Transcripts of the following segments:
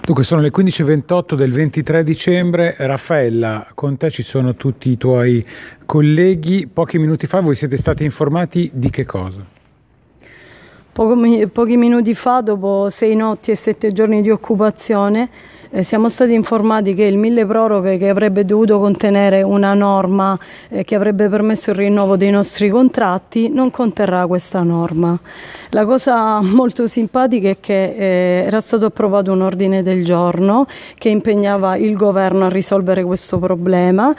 Dunque sono le 15:28 del 23 dicembre. Raffaella, con te ci sono tutti i tuoi colleghi. Pochi minuti fa voi siete stati informati di che cosa? Pochi minuti fa, dopo 6 notti e 7 giorni di occupazione, siamo stati informati che il milleproroghe, che avrebbe dovuto contenere una norma che avrebbe permesso il rinnovo dei nostri contratti, non conterrà questa norma. La cosa molto simpatica è che era stato approvato un ordine del giorno che impegnava il governo a risolvere questo problema.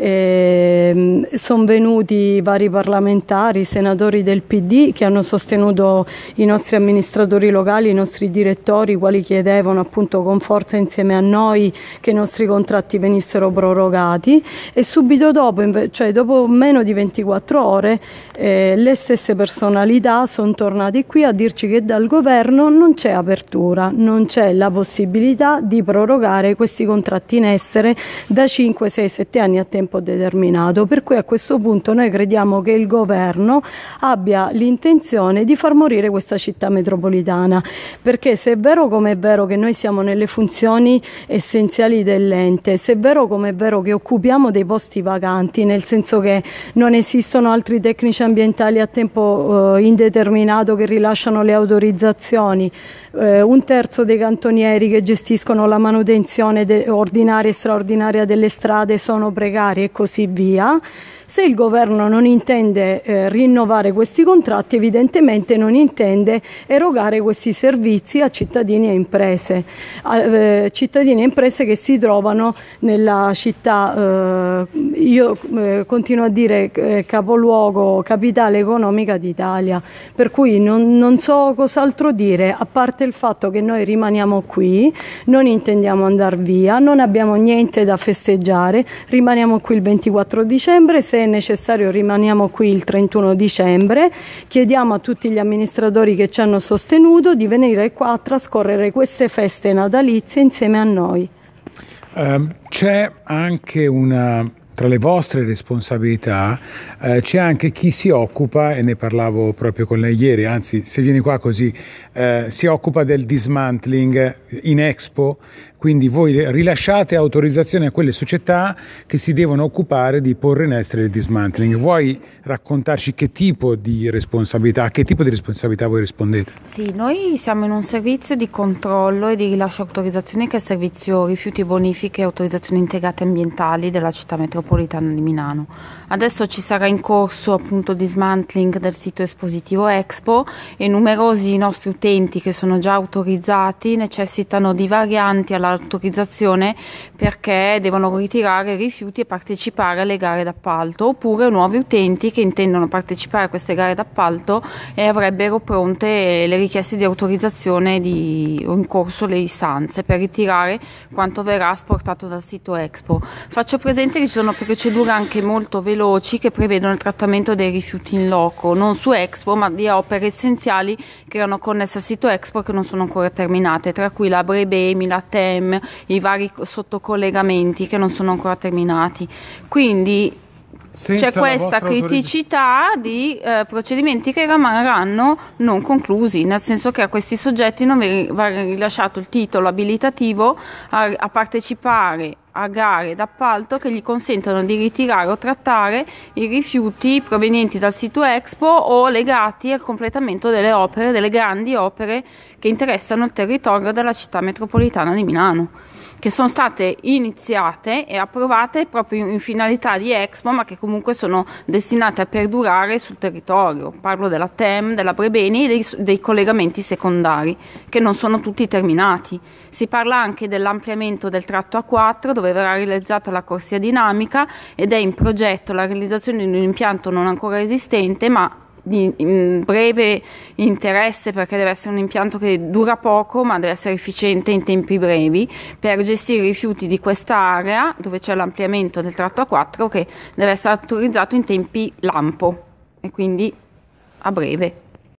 Sono venuti vari parlamentari, senatori del PD, che hanno sostenuto i nostri amministratori locali, i nostri direttori, i quali chiedevano appunto con forza insieme a noi che i nostri contratti venissero prorogati, e subito dopo, cioè dopo meno di 24 ore, le stesse personalità sono tornate qui a dirci che dal governo non c'è apertura, non c'è la possibilità di prorogare questi contratti in essere da 5, 6, 7 anni a tempo determinato, per cui a questo punto noi crediamo che il governo abbia l'intenzione di far morire questa città metropolitana, perché se è vero come è vero che noi siamo nelle funzioni essenziali dell'ente, se è vero come è vero che occupiamo dei posti vacanti, nel senso che non esistono altri tecnici ambientali a tempo indeterminato che rilasciano le autorizzazioni, un terzo dei cantonieri che gestiscono la manutenzione ordinaria e straordinaria delle strade sono precari e così via. Se il governo non intende rinnovare questi contratti, evidentemente non intende erogare questi servizi a cittadini e imprese, cittadini e imprese che si trovano nella città, io continuo a dire capoluogo, capitale economica d'Italia, per cui non so cos'altro dire, a parte il fatto che noi rimaniamo qui, non intendiamo andare via, non abbiamo niente da festeggiare, rimaniamo qui il 24 dicembre, se è necessario rimaniamo qui il 31 dicembre, chiediamo a tutti gli amministratori che ci hanno sostenuto di venire qua a trascorrere queste feste natalizie insieme a noi. C'è anche tra le vostre responsabilità c'è anche chi si occupa, e ne parlavo proprio con lei ieri, anzi se vieni qua così, si occupa del dismantling in Expo, quindi voi rilasciate autorizzazioni a quelle società che si devono occupare di porre in essere il dismantling. Vuoi raccontarci a che tipo di responsabilità voi rispondete? Sì, noi siamo in un servizio di controllo e di rilascio autorizzazioni che è il servizio rifiuti, bonifiche e autorizzazioni integrate ambientali della città metropolitana di Milano. Adesso ci sarà in corso appunto il dismantling del sito espositivo Expo e numerosi nostri utenti che sono già autorizzati necessitano di varianti all'autorizzazione perché devono ritirare rifiuti e partecipare alle gare d'appalto, oppure nuovi utenti che intendono partecipare a queste gare d'appalto e avrebbero pronte le richieste di autorizzazione o in corso le istanze per ritirare quanto verrà asportato dal sito Expo. Faccio presente che ci sono procedure anche molto veloci che prevedono il trattamento dei rifiuti in loco, non su Expo ma di opere essenziali che erano connesse al sito Expo che non sono ancora terminate, tra cui la Brebemi, la TEM, i vari sottocollegamenti che non sono ancora terminati. Quindi c'è questa criticità di procedimenti che rimarranno non conclusi, nel senso che a questi soggetti non va rilasciato il titolo abilitativo a partecipare a gare d'appalto che gli consentono di ritirare o trattare i rifiuti provenienti dal sito Expo o legati al completamento delle opere, delle grandi opere che interessano il territorio della città metropolitana di Milano, che sono state iniziate e approvate proprio in finalità di Expo, ma che comunque sono destinate a perdurare sul territorio. Parlo della TEM, della Brebeni e dei collegamenti secondari, che non sono tutti terminati. Si parla anche dell'ampliamento del tratto A4, dove verrà realizzata la corsia dinamica, ed è in progetto la realizzazione di un impianto non ancora esistente, ma di breve interesse, perché deve essere un impianto che dura poco ma deve essere efficiente in tempi brevi per gestire i rifiuti di questa area dove c'è l'ampliamento del tratto A4 che deve essere autorizzato in tempi lampo e quindi a breve.